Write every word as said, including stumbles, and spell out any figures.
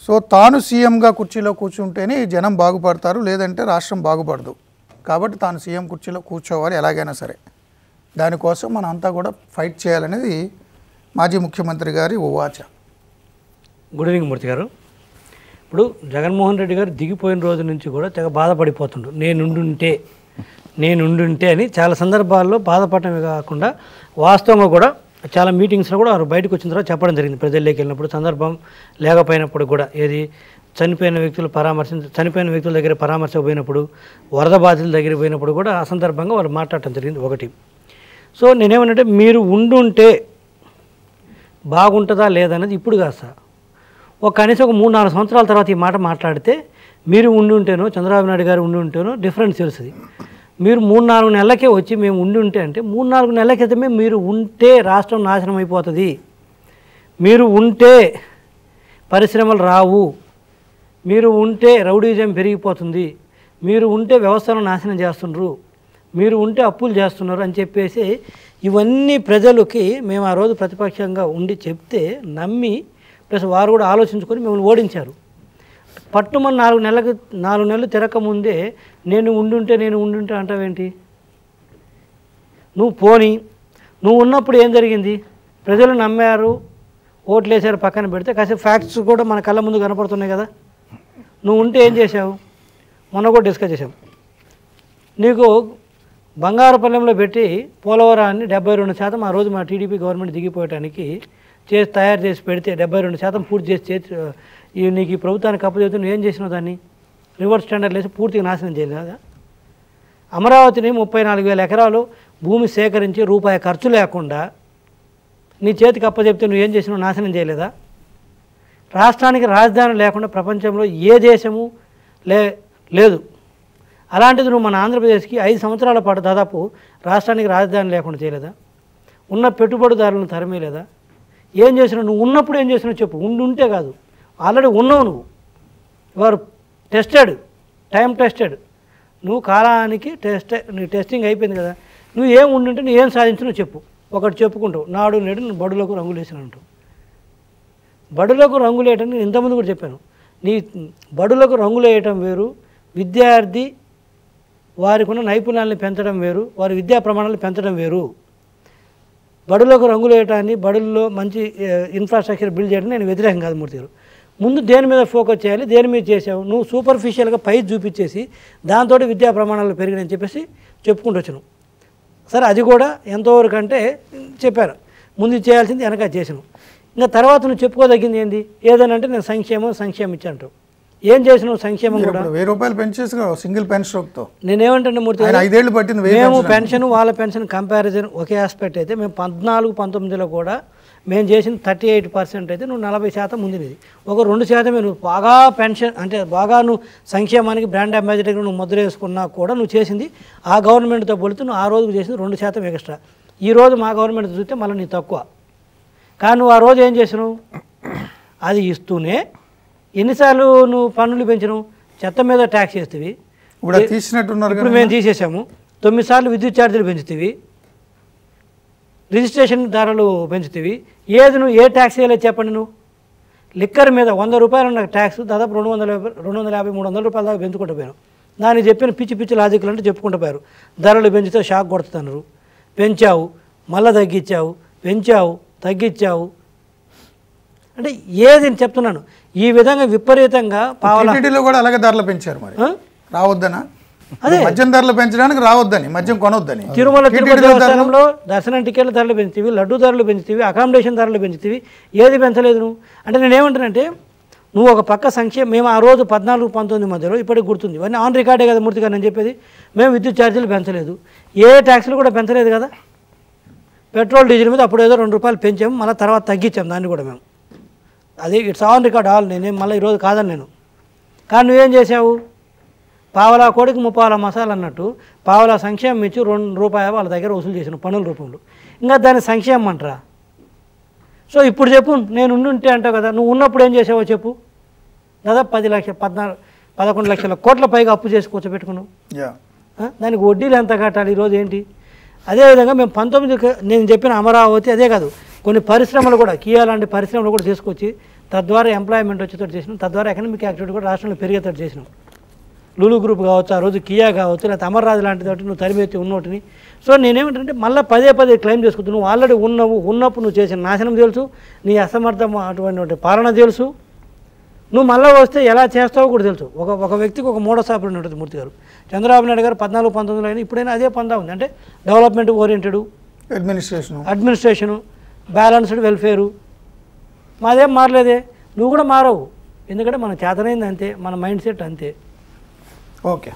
So తాను సీఎంగా కుర్చీలో కూర్చుంటేనే జనం బాగుపడతారు, లేదంటే రాష్ట్రం బాగుపడదు. కాబట్టి తాను సీఎం కుర్చీలో కూర్చోవాలి ఎలాగైనా సరే. దానికోసం మనం అంతా కూడా ఫైట్ చేయాలనేది మాజీ ముఖ్యమంత్రి గారి ఉవాచ. గుడ్ ఈవినింగ్ మూర్తి గారు. ఇప్పుడు జగన్మోహన్ రెడ్డి గారు దిగిపోయిన రోజు నుంచి కూడా తెగ బాధపడిపోతుండు. నేనుండుంటే నేనుండుంటే అని చాలా సందర్భాల్లో బాధపడటమే కాకుండా వాస్తవంగా కూడా చాలా మీటింగ్స్లో కూడా వారు బయటకు వచ్చిన తర్వాత చెప్పడం జరిగింది. ప్రజల్లోకి వెళ్ళినప్పుడు సందర్భం లేకపోయినప్పుడు కూడా ఏది చనిపోయిన వ్యక్తులు పరామర్శించ చనిపోయిన వ్యక్తుల దగ్గర పరామర్శ పోయినప్పుడు, వరద బాధితుల దగ్గర పోయినప్పుడు కూడా ఆ సందర్భంగా వాళ్ళు మాట్లాడటం జరిగింది ఒకటి. సో నేనేమనంటే మీరు ఉండుంటే బాగుంటుందా లేదనేది ఇప్పుడు కాదు సార్, ఒక కనీసం ఒక మూడు నాలుగు సంవత్సరాల తర్వాత ఈ మాట మాట్లాడితే మీరు ఉండి ఉంటేనో చంద్రబాబు నాయుడు గారు ఉండి ఉంటేనో డిఫరెన్స్ తెలుస్తుంది. మీరు మూడు నాలుగు నెలలకే వచ్చి మేము ఉండి ఉంటే అంటే మూడు నాలుగు నెలల క్రితమే మీరు ఉంటే రాష్ట్రం నాశనం అయిపోతుంది, మీరు ఉంటే పరిశ్రమలు రావు, మీరు ఉంటే రౌడీజం పెరిగిపోతుంది, మీరు ఉంటే వ్యవస్థను నాశనం చేస్తున్నారు, మీరు ఉంటే అప్పులు చేస్తున్నారు అని చెప్పేసి ఇవన్నీ ప్రజలకి మేము ఆ రోజు ప్రతిపక్షంగా ఉండి చెప్తే నమ్మి ప్లస్ వారు కూడా ఆలోచించుకొని మిమ్మల్ని ఓడించారు. పట్టుమని నాలుగు నెలలకు నాలుగు నెలలు తిరగకముందే నేను ఉండుంటే నేను ఉండుంటే అంటావేంటి? నువ్వు పోని నువ్వు ఉన్నప్పుడు ఏం జరిగింది? ప్రజలు నమ్మారు, ఓట్లు వేసారు, పక్కన పెడితే కాసేపు ఫ్యాక్ట్స్ కూడా మన కళ్ళ ముందు కనపడుతున్నాయి కదా. నువ్వు ఉంటే ఏం చేసావు? మొన్న కూడా డిస్కస్ చేసాం. నీకు బంగారుపల్లెంలో పెట్టి పోలవరాన్ని డెబ్బై రెండు శాతం ఆ రోజు మా టీడీపీ గవర్నమెంట్ దిగిపోయటానికి చేసి తయారు చేసి పెడితే డెబ్బై రెండు శాతం పూర్తి చేసి చేసి నీకు ఈ ప్రభుత్వానికి అప్పచెబితే నువ్వు ఏం చేసినావు? దాన్ని రివర్స్ టెండర్లు వేసి పూర్తిగా నాశనం చేయలేదా? అమరావతిని ముప్పై నాలుగు వేల ఎకరాలు భూమి సేకరించి రూపాయి ఖర్చు లేకుండా నీ చేతికి అప్పచెప్తే నువ్వు ఏం చేసినావు? నాశనం చేయలేదా? రాష్ట్రానికి రాజధాని లేకుండా ప్రపంచంలో ఏ దేశము లే లేదు. అలాంటిది నువ్వు మన ఆంధ్రప్రదేశ్కి ఐదు సంవత్సరాల పాటు దాదాపు రాష్ట్రానికి రాజధాని లేకుండా చేయలేదా? ఉన్న పెట్టుబడిదారులను తరిమేలేదా? ఏం చేసినావు? నువ్వు ఉన్నప్పుడు ఏం చేసినావు చెప్పు. ఉండి ఉంటే కాదు, ఆల్రెడీ ఉన్నావు నువ్వు. వారు టెస్టెడ్, టైం టెస్టెడ్. నువ్వు కాలానికి టెస్ట్ నీ టెస్టింగ్ అయిపోయింది కదా. నువ్వు ఏం ఉండుంటే నువ్వు ఏం సాధించినావు చెప్పు. ఒకటి చెప్పుకుంటావు, నాడు నేడు నువ్వు బడులకు రంగులు వేసినంటావు. బడులకు రంగులు వేయటం నేను ఇంతకుముందు కూడా చెప్పాను. నీ బడులకు రంగులు వేయటం వేరు, విద్యార్థి వారికి ఉన్న నైపుణ్యాలను పెంచడం వేరు, వారి విద్యా ప్రమాణాలను పెంచడం వేరు. బడులకు రంగులు వేయటాన్ని, బడుల్లో మంచి ఇన్ఫ్రాస్ట్రక్చర్ బిల్డ్ చేయడం నేను వ్యతిరేకం కాదు మూర్తి గారు. ముందు దేని మీద ఫోకస్ చేయాలి, దేని మీద చేసావు? నువ్వు సూపర్ఫిషియల్గా పై చూపించేసి దాంతో విద్యా ప్రమాణాలు పెరిగినాయని చెప్పేసి చెప్పుకుంటూ వచ్చాను. సరే, అది కూడా ఎంతవరకు అంటే చెప్పారు. ముందు చేయాల్సింది వెనక చేసాను. ఇంకా తర్వాత నువ్వు చెప్పుకోదగ్గింది ఏంది? ఏదైనా అంటే నేను సంక్షేమం సంక్షేమం ఇచ్చాను. ఏం చేసినావు? సంక్షేమం కూడా వెయ్యి రూపాయలు పెంచేసి సింగిల్ పెన్షన్తో నేనేమంటే మూర్తి ఐదేళ్ళు పట్టింది. మేము పెన్షన్ వాళ్ళ పెన్షన్ కంపారిజన్ ఒకే ఆస్పెక్ట్ అయితే మేము పద్నాలుగు పంతొమ్మిదిలో కూడా మేము చేసిన థర్టీ ఎయిట్ పర్సెంట్ అయితే నువ్వు నలభై శాతం ముందుది. ఒక రెండు శాతమే నువ్వు బాగా పెన్షన్ అంటే బాగా నువ్వు సంక్షేమానికి బ్రాండ్ అంబాసిడర్గా నువ్వు ముద్ర వేసుకున్నా కూడా నువ్వు చేసింది ఆ గవర్నమెంట్తో పోలితే నువ్వు ఆ రోజుకు చేసింది రెండు శాతం ఎక్స్ట్రా. ఈరోజు మా గవర్నమెంట్ చూస్తే మళ్ళీ నీ తక్కువ. కానీ నువ్వు ఆ రోజు ఏం చేసినావు? అది ఇస్తూనే ఎన్నిసార్లు నువ్వు పన్నులు పెంచినావు? చెత్త మీద ట్యాక్స్ చేస్తేవి తీసినట్టున్నారు. ఇప్పుడు మేము తీసేసాము. తొమ్మిది సార్లు విద్యుత్ ఛార్జీలు పెంచుతీవి, రిజిస్ట్రేషన్ ధరలు పెంచుతీవి. ఏది నువ్వు ఏ ట్యాక్స్ వేయలేదు చెప్పండి. నువ్వు లిక్కర్ మీద వంద రూపాయలు ఉన్న ట్యాక్స్ దాదాపు రెండు వందల రెండు వందల యాభై మూడు వందల రూపాయల దాకా పెంచుకుంటూ పోయాను. దానికి చెప్పిన పిచ్చి పిచ్చి లాజిక్లు అంటే చెప్పుకుంటూ పోయారు. ధరలు పెంచితే షాక్ కొడుతున్నారు. పెంచావు, మళ్ళీ తగ్గించావు, పెంచావు, తగ్గించావు. అంటే ఏది చెప్తున్నాను. ఈ విధంగా విపరీతంగా పావలా కూడా అలాగే ధరలు పెంచారు. మరి రావద్దనా? అదే మద్యం ధరలు పెంచడానికి రావద్దని, మద్యం కొనొద్దని. తిరుమల తిరుపతి దేవస్థానంలో దర్శనం టికెట్ల ధరలు పెంచుతీవి, లడ్డు ధరలు పెంచుతీవి, అకామిడేషన్ ధరలు పెంచుతీవి. ఏది పెంచలేదు నువ్వు. అంటే నేనేమంటానంటే నువ్వు ఒక పక్క సంక్షేమం మేము ఆ రోజు పద్నాలుగు పంతొమ్మిది మధ్యలో ఇప్పటికి గుర్తుంది. ఇవన్నీ ఆన్ రికార్డే కదా మూర్తి గారు నేను చెప్పేది. మేము విద్యుత్ ఛార్జీలు పెంచలేదు, ఏ ట్యాక్స్లు కూడా పెంచలేదు కదా. పెట్రోల్ డీజిల్ మీద అప్పుడు ఏదో రెండు రూపాయలు పెంచాము, మళ్ళీ తర్వాత తగ్గించాము దాన్ని కూడా మేము. అది ఇట్స్ ఆన్ రికార్డ్ ఆల్. నేనేం మళ్ళీ ఈరోజు కాదని నేను. కానీ నువ్వేం చేసావు? పావలా కోడికి ముప్పావలా మసాలా అన్నట్టు పావలా సంక్షేమం ఇచ్చి రెండు రూపాయలు వాళ్ళ దగ్గర వసూలు చేసిన పన్నుల రూపంలో. ఇంకా దాన్ని సంక్షేమం అంటారా? సో ఇప్పుడు చెప్పు, నేను ఉండుంటే అంటావు కదా. నువ్వు ఉన్నప్పుడు ఏం చేసావో చెప్పు. దాదాపు పది లక్షల పద్నాలుగు పదకొండు లక్షల కోట్ల పైగా అప్పు చేసి కూర్చోబెట్టుకున్నావు. దానికి వడ్డీలు ఎంత కట్టాలి ఈరోజు ఏంటి? అదేవిధంగా మేము పంతొమ్మిది నేను చెప్పిన అమరావతి అదే కాదు, కొన్ని పరిశ్రమలు కూడా కియా లాంటి పరిశ్రమలు కూడా తీసుకొచ్చి తద్వారా ఎంప్లాయ్మెంట్ వచ్చేటట్టు చేసినాం, తద్వారా ఎకనామిక్ యాక్టివిటీ కూడా రాష్ట్రంలో పెరిగేటట్టు చేసినాం. లూలు గ్రూప్ కావచ్చు, ఆ రోజు కియా కావచ్చు, లేకపోతే అమర్రాజు లాంటిది ఒకటి నువ్వు తరిమెత్తి ఉన్నోటిని. సో నేనేమిటంటే మళ్ళీ పదే పదే క్లెయిమ్ చేసుకుంటూ నువ్వు ఆల్రెడీ ఉన్నావు, ఉన్నప్పుడు నువ్వు చేసిన నాశనం తెలుసు, నీ అసమర్థం అటువంటి పాలన తెలుసు, నువ్వు మళ్ళీ వస్తే ఎలా చేస్తావో కూడా తెలుసు. ఒక ఒక వ్యక్తికి ఒక మూడోసాపడి ఉంటుంది మూర్తి గారు. చంద్రబాబు నాయుడు గారు పద్నాలుగు పంతొమ్మిదిలో అయినా ఇప్పుడైనా అదే పందా ఉంది. అంటే development oriented administration administration balanced welfare. మాదేం మారలేదే, నువ్వు కూడా మారవు. ఎందుకంటే మన చేతనైంది అంతే, మన మైండ్ సెట్ అంతే. ఓకే.